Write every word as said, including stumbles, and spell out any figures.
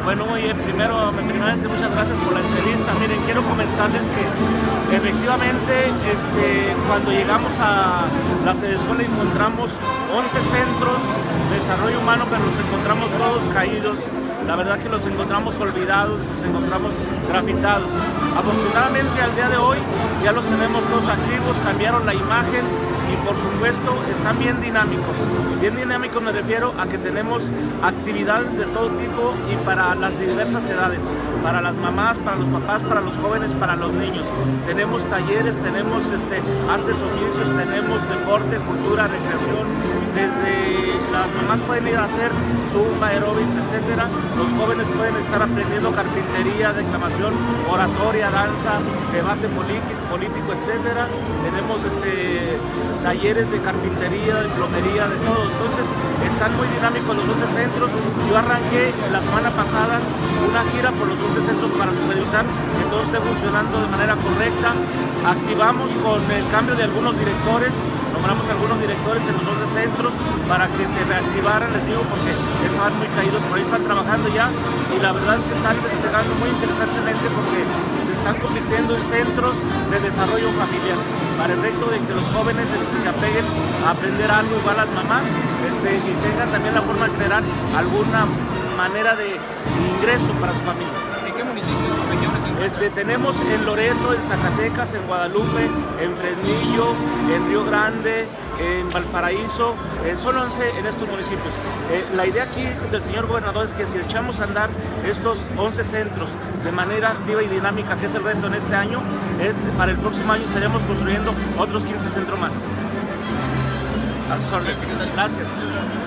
Bueno, muy bien, primero, primeramente muchas gracias por la entrevista. Miren, quiero comentarles que efectivamente este, cuando llegamos a la Cedesola encontramos once centros de desarrollo humano, pero los encontramos todos caídos. La verdad que los encontramos olvidados, los encontramos grafitados. Afortunadamente al día de hoy ya los tenemos todos activos, cambiaron la imagen y por supuesto están bien dinámicos. Bien dinámicos me refiero a que tenemos actividades de todo tipo y para las diversas edades, para las mamás, para los papás, para los jóvenes, para los niños. Tenemos talleres, tenemos este, artes, oficios, tenemos deporte, cultura, recreación. Desde las mamás pueden ir a hacer zumba, aeróbics, etcétera. Los jóvenes pueden estar aprendiendo carpintería, declamación, oratoria, danza, debate político, político etcétera. Tenemos este, talleres de carpintería, de plomería, de todo. Entonces están muy dinámicos los once centros. Yo arranqué la semana pasada una gira por los once centros para supervisar que todo esté funcionando de manera correcta. Activamos con el cambio de algunos directores, nombramos algunos directores en los once centros para que se reactivaran, les digo, porque estaban muy caídos, por ahí están trabajando ya y la verdad es que están despegando muy interesantemente porque se están convirtiendo en centros de desarrollo familiar para el efecto de que los jóvenes este, se apeguen a aprender algo igual a las mamás este, y tengan también la forma de generar alguna manera de ingreso para su familia. ¿En qué municipios o regiones se encuentran? Este, tenemos en Loreto, en Zacatecas, en Guadalupe, en Fresnillo, en Río Grande, en Valparaíso, eh, son once en estos municipios. Eh, la idea aquí del señor gobernador es que si echamos a andar estos once centros de manera activa y dinámica, que es el reto en este año, es para el próximo año estaríamos construyendo otros quince centros más. A sus órdenes. Gracias.